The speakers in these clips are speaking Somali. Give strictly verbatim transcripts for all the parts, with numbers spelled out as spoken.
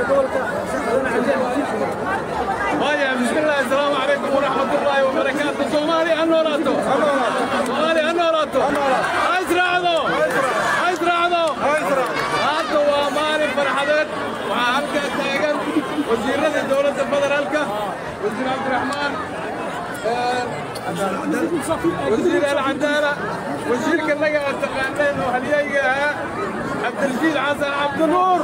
ويا بسم الله السلام عليكم ورحمة الله وبركاته. صومالي أنوراتو صومالي أنوراتو أزرعوا أزرعوا هاتوا ومالي فرحدت وعبد التاجر وزير الدولة الفدرالية وزير عبد الرحمن وزير العدالة وزير كلها تقنين وهليا عبد الجيل حسن عبد النور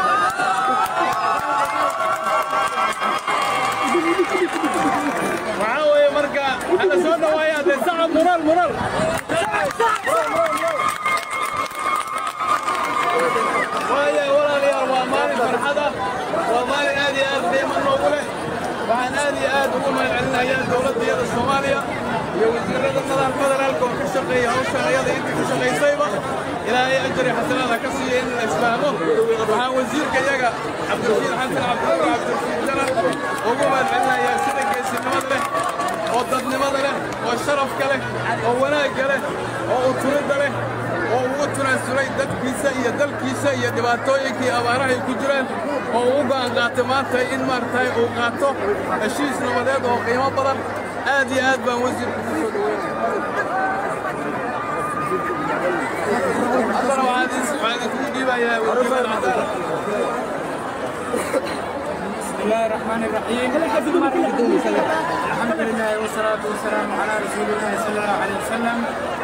وعاوي مرقى أنا سونا ويا ذي صعب مرال مرال ويا ولا لي ومالي فرحدة ومالي هذه هذه من نوبله وعن هذه هذه وما عندنا يا دولة يا الصومالية يا وزير النظام الفدرالي كشقي أو شقي هذا أنت كشقي صيبة إلى أي أجر حسنات كسي إن الإسلام وها وزير كيجا عبد الرشيد حسن عبد الله عبد الرشيد جلال وقوم عندنا يا سيدك يا سيد مدله وضدني مدله والشرف كله وولاء كله وأطرد له ووتنا سري دك كيسة يا دل كيسة يا دباتوي كي أبارة يكجرن ووقع قاتمات إن مرتاي وقاتو الشيء نمدد وقيمة بدل آدي آد بوزير الله وعادي وعادي كودي بيا وكيف العدالة. بسم الله الرحمن الرحيم. الحمد لله والصلاة والسلام على رسول الله صلى الله عليه وسلم.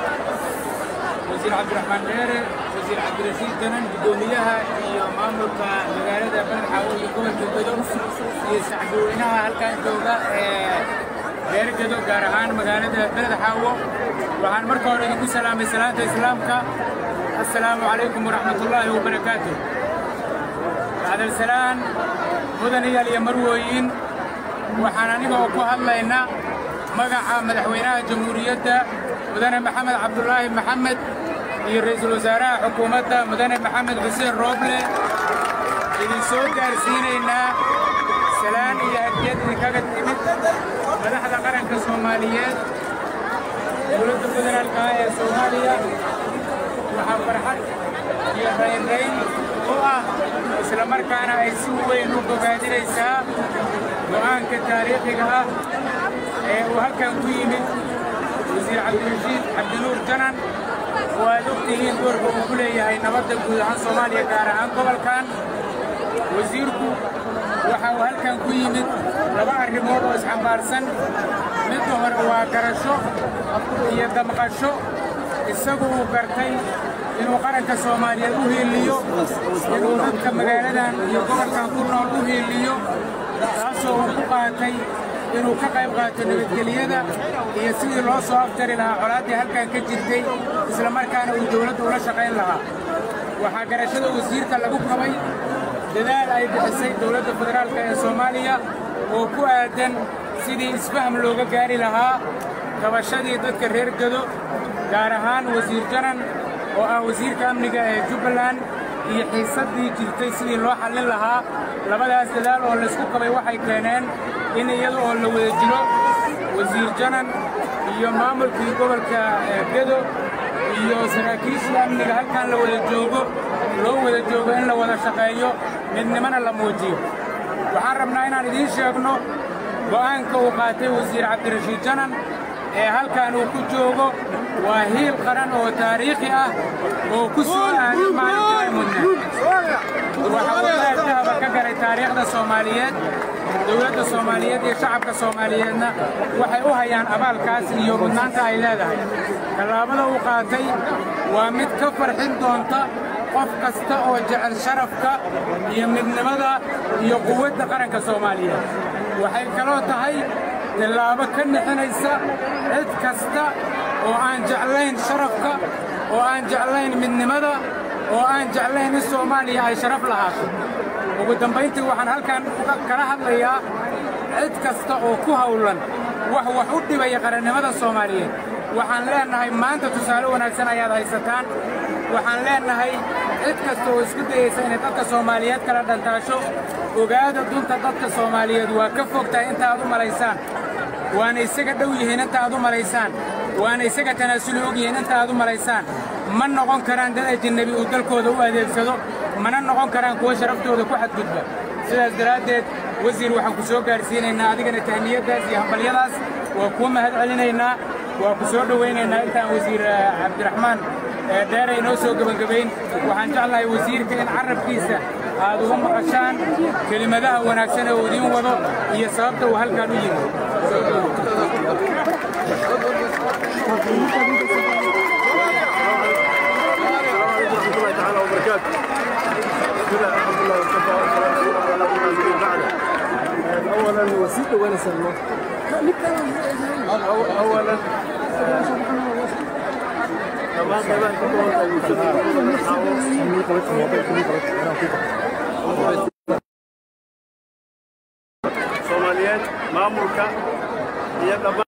وزير عبد الرحمن غيره وزير عبد الرشيد جنان بدونيها هي مملكة مجالدة بلد حاول يكون جدودهم يساعدونها هل كان جودا غير جدود جارهان مجالدة بلد حاول وعن مركز يقول سلام سلام إسلامك السلام عليكم ورحمة الله وبركاته. بعد السلام مدنية اليمرويين وحنانيبا وكوها لنا مقع مدحوينها جمهورية مدن محمد عبد الله محمد رئيس الوزراء حكومته مدن محمد حسين روبلي اللي سو gaarsiinayna salaan iyo hadiyad kaga timid madaxda qaranka Soomaaliyeed dowladda federaalka ee Soomaaliya waxa farxad iyo raynrayn oo ah isla markaana ay si weyn u bogaadinaysaa go'aanka taariikhiga ah ee uu halkan ku yimid وزير عبد الرشيد عبد النور جنان ودكتورين دوركم كلية هاي نبض عن صوماليا كارهان قبل كان وزيركم وحاول كان كويمت لبع الريموت واسحب بارسن من ظهر وكرشو يدمقشو السبب وكرتي إنه قرن كصوماليا دوه الليو إنه ضد مجالدان يقبل كان كلنا دوه الليو راسه وقاتي inuu ka qayb qaato nabadgelyada iyo sidii loo soo aftari lahaa colaadii halkan ka jirtay isla markaana uu dawladda ula shaqayn lahaa waxaa garashada wasiirka lagu qabay dadaal ay bixisay dawladda federaalka ee Soomaaliya oo ku aadan sidii isfaham looga gaari lahaa qabashadii dadka reer Gado gaar ahaan wasiir Janan oo ah wasiirka amniga ee Jubbaland iyo xiisadii jirtay sidii loo xallin lahaa labadaas dadaal oo la isku qabay waxay keeneen in iyada oo la wada jiro wasiir Janan iyo maamulkii gobolka Gado iyo saraakiisha amniga halkan la wada joogo loo wada joogo in la wada shaqeeyo midnimana la muujiyo waxaan rabnaa inaan idiin sheegno go'aanka uu qaatay wasiir Cabdi Rashiid Janan ee halkan uu ku joogo waa hiil qaran oo taariikhi ah oo ku soo aaday maalinta mudne waxa uu taaba ka garay taariikhda Soomaaliyeed dawladda Soomaaliyeed iyo shacabka Soomaaliyeedna waxay u hayaan abaalkaas iyo mudnaanta ay leedahay talaabada uu qaatay waa mid ka farxin doonta qof kasta oo jecel sharafka iyo midnimada iyo quwadda qaranka Soomaaliyeed waxay kaloo tahay talaabo ka nixinaysa cid kasta oo aan jeclayn sharafka oo aan jeclayn midnimada oo aan jeclayn in Soomaaliya ay sharaf lahaato ugu dambeyntii waxaan halkan kala hadlayaa cid kasta oo ku hawlan wax wax u dhibaya qarannimada Soomaaliyeed waxaan leenahay maanta tusaale wanaagsan ayaad haysataan waxaan leenahay cid kasta oo isku dayaysa in dadka Soomaaliyeed kala dhantaasho ogaada dunta dadka Soomaaliyeed waa ka fogtahay inta aad u malaysaan waana isaga dhow yihiin inta aad u malaysaan waana isaga tanaasul og yihiin inta aad u malaysaan ma noqon karaan dad ajnabi oo dalkooda u adeegsado mana noqon karaan kuwa sharaftooda ku xadgudba sidaas daraaddeed wasiir waxaan ku soo gaarsiinaynaa adigana tahniyadaas iyo hambalyadaas waa kuu mahad celinaynaa waa ku soo dhowaynaynaa intaan wasiir cabdiraxmaan dheere inoo soo gebagabayn waxaan jeclahay wasiirka in carabkiisa aad uga maqashaan kelimadaha wanaagsan ee uu idiin wado iyo sababta uu halkaan u yimid أولاً وسيلة وين سلمى؟ أولاً Somaliyeed maamulka iyo